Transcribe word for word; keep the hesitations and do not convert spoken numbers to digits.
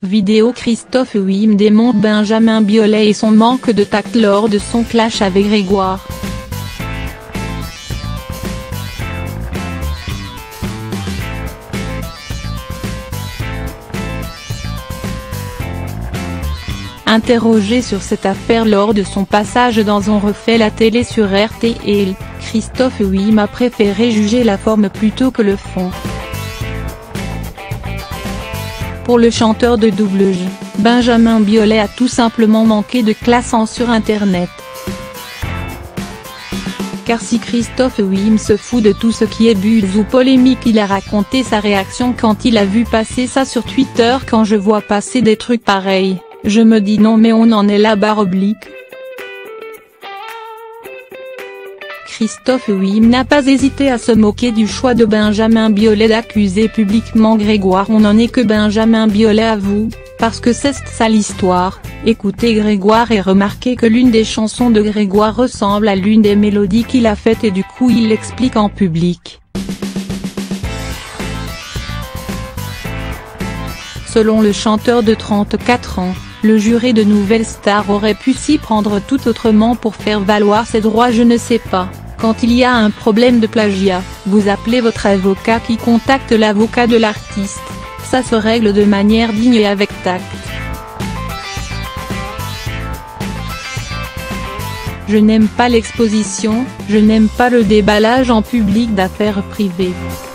vidéo, Christophe Willem démonte Benjamin Biolay et son manque de tact lors de son clash avec Grégoire. Interrogé sur cette affaire lors de son passage dans On refait la télé sur R T L, Christophe Willem a préféré juger la forme plutôt que le fond. Pour le chanteur de double J, Benjamin Biolay a tout simplement manqué de classe en sur internet. Car si Christophe Willem se fout de tout ce qui est buzz ou polémique, il a raconté sa réaction quand il a vu passer ça sur Twitter. Quand je vois passer des trucs pareils, je me dis non mais on en est là barre oblique. Christophe Willem n'a pas hésité à se moquer du choix de Benjamin Biolay d'accuser publiquement Grégoire. On n'en est que Benjamin Biolay avoue, parce que c'est ça l'histoire, écoutez Grégoire et remarquez que l'une des chansons de Grégoire ressemble à l'une des mélodies qu'il a faites et du coup il l'explique en public. Selon le chanteur de trente-quatre ans, le jury de Nouvelle Star aurait pu s'y prendre tout autrement pour faire valoir ses droits. Je ne sais pas, quand il y a un problème de plagiat, vous appelez votre avocat qui contacte l'avocat de l'artiste, ça se règle de manière digne et avec tact. Je n'aime pas l'exposition, je n'aime pas le déballage en public d'affaires privées.